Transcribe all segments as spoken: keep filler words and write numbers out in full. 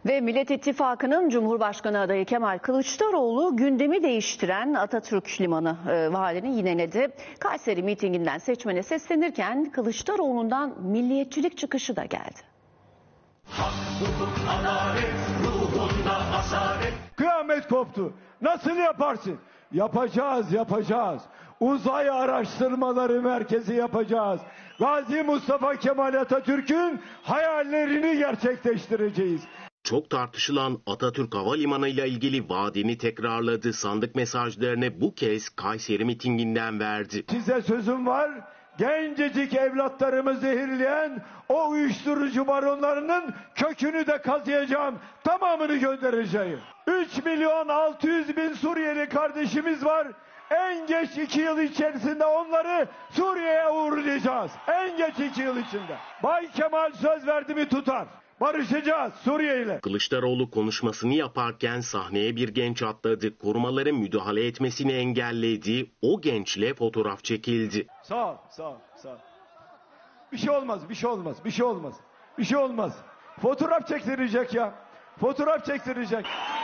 Ve Millet İttifakı'nın Cumhurbaşkanı adayı Kemal Kılıçdaroğlu gündemi değiştiren Atatürk Limanı e, valini yineledi. Kayseri mitinginden seçmene seslenirken Kılıçdaroğlu'ndan milliyetçilik çıkışı da geldi. Kıyamet koptu. Nasıl yaparsın? Yapacağız, yapacağız. Uzay Araştırmaları Merkezi yapacağız. Gazi Mustafa Kemal Atatürk'ün hayallerini gerçekleştireceğiz. Çok tartışılan Atatürk Havalimanı ile ilgili vaadini tekrarladı. Sandık mesajlarını bu kez Kayseri mitinginden verdi. Size sözüm var. Gencecik evlatlarımı zehirleyen o uyuşturucu baronlarının kökünü de kazıyacağım. Tamamını göndereceğim. üç milyon altı yüz bin Suriyeli kardeşimiz var. En geç iki yıl içerisinde onları Suriye'ye uğurlayacağız. En geç iki yıl içinde. Bay Kemal söz verdi mi tutar. Barışacağız Suriye ile. Kılıçdaroğlu konuşmasını yaparken sahneye bir genç atladı. Korumaların müdahale etmesini engelledi. O gençle fotoğraf çekildi. Sağ ol, sağ ol, sağ ol. Bir şey olmaz, bir şey olmaz, bir şey olmaz. Bir şey olmaz. Fotoğraf çektirecek ya. Fotoğraf çektirecek.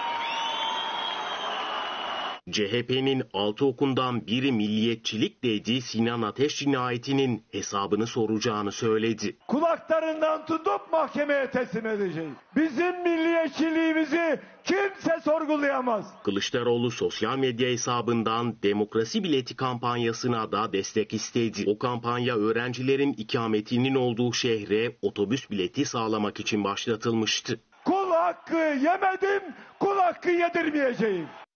C H P'nin altı okundan biri milliyetçilik dediği Sinan Ateş cinayetinin hesabını soracağını söyledi. Kulaklarından tutup mahkemeye teslim edeceğiz. Bizim milliyetçiliğimizi kimse sorgulayamaz. Kılıçdaroğlu sosyal medya hesabından demokrasi bileti kampanyasına da destek istedi. O kampanya öğrencilerin ikametinin olduğu şehre otobüs bileti sağlamak için başlatılmıştı. Kul hakkı yemedim, kul hakkı yedirmeyeceğim.